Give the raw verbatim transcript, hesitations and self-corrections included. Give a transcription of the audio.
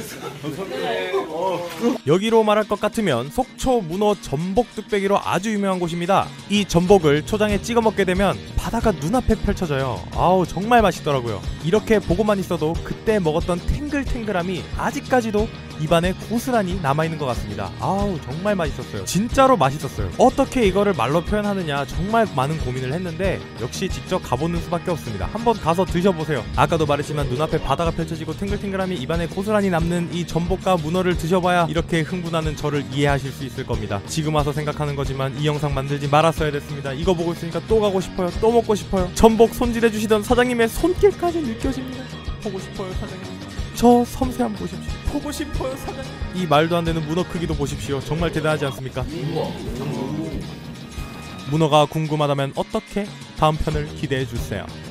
여기로 말할 것 같으면 속초 문어 전복 뚝배기로 아주 유명한 곳입니다. 이 전복을 초장에 찍어 먹게 되면 바다가 눈앞에 펼쳐져요. 아우 정말 맛있더라고요. 이렇게 보고만 있어도 그때 먹었던 탱글탱글함이 아직까지도 입안에 고스란히 남아있는 것 같습니다. 아우 정말 맛있었어요. 진짜로 맛있었어요. 어떻게 이거를 말로 표현하느냐 정말 많은 고민을 했는데 역시 직접 가보는 수밖에 없습니다. 한번 가서 드셔보세요. 아까도 말했지만 눈앞에 바다가 펼쳐지고 탱글탱글함이 입안에 고스란히 남는 이 전복과 문어를 드셔봐야 이렇게 흥분하는 저를 이해하실 수 있을 겁니다. 지금 와서 생각하는 거지만 이 영상 만들지 말았어야 됐습니다. 이거 보고 있으니까 또 가고 싶어요. 또 먹고 싶어요. 전복 손질해주시던 사장님의 손길까지 느껴집니다. 보고 싶어요 사장님. 저 섬세함 보십시오. 보고 싶어요 사장님. 이 말도 안 되는 문어 크기도 보십시오. 정말 대단하지 않습니까? 문어가 궁금하다면 어떻게? 다음 편을 기대해 주세요.